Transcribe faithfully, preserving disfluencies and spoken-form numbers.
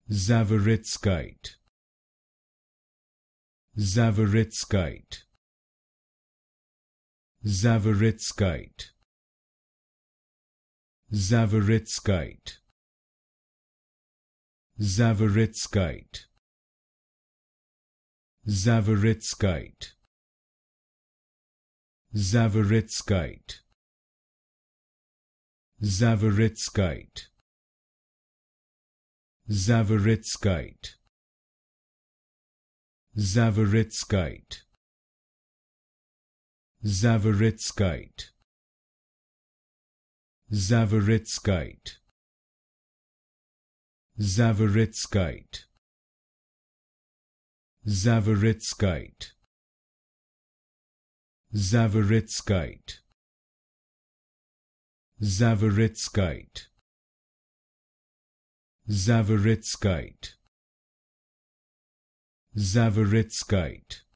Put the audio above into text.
Zavaritskite, Zavaritskite, Zavaritskite, Zavaritskite, Zavaritskite, Zavaritskite, Zavaritskite, Zavaritskite, Zavaritskite, Zavaritskite, Zavaritskite, Zavaritskite, Zavaritskite, Zavaritskite, Zavaritskite, Zavaritskite, Zavaritskite, Zavaritskite,